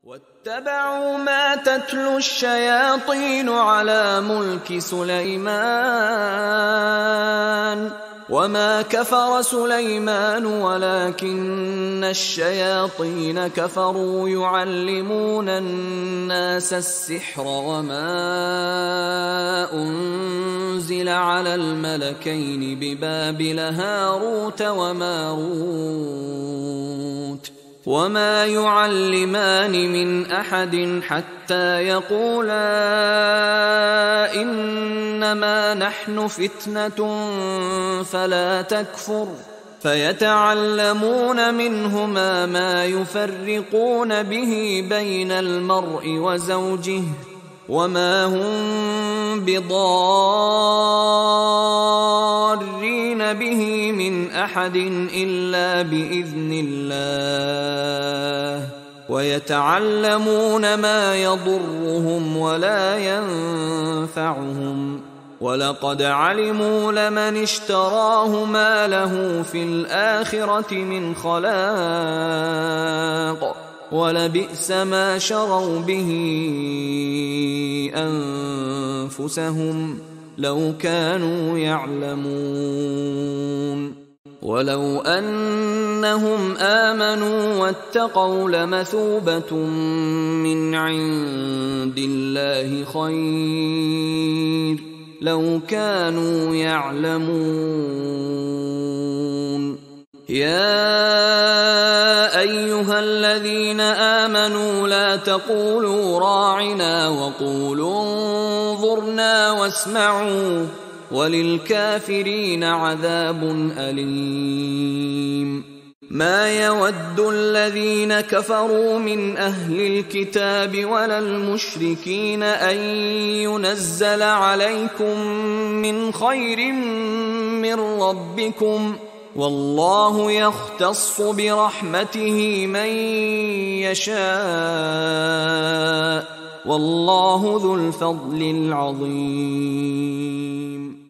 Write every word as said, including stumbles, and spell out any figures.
واتبعوا ما تتلو الشياطين على ملك سليمان وما كفر سليمان ولكن الشياطين كفروا يعلمون الناس السحر وما أنزل على الملكين ببابل هاروت وماروت وما يعلمان من أحد حتى يقولا إنما نحن فتنة فلا تكفر فيتعلمون منهما ما يفرقون به بين المرء وزوجه وما هم بضارين به من أحد إلا بإذن الله ويتعلمون ما يضرهم ولا ينفعهم ولقد علموا لمن اشتراه ما له في الآخرة من خلاق ولبئس ما شروا به أنفسهم لو كانوا يعلمون ولو أنهم آمنوا واتقوا لمثوبة من عند الله خير لو كانوا يعلمون يا أيها الذين آمنوا لا تقولوا راعنا وقولوا انظرنا واسمعوا وللكافرين عذاب أليم ما يود الذين كفروا من أهل الكتاب ولا المشركين أن ينزل عليكم من خير من ربكم والله يختص برحمته من يشاء والله ذو الفضل العظيم.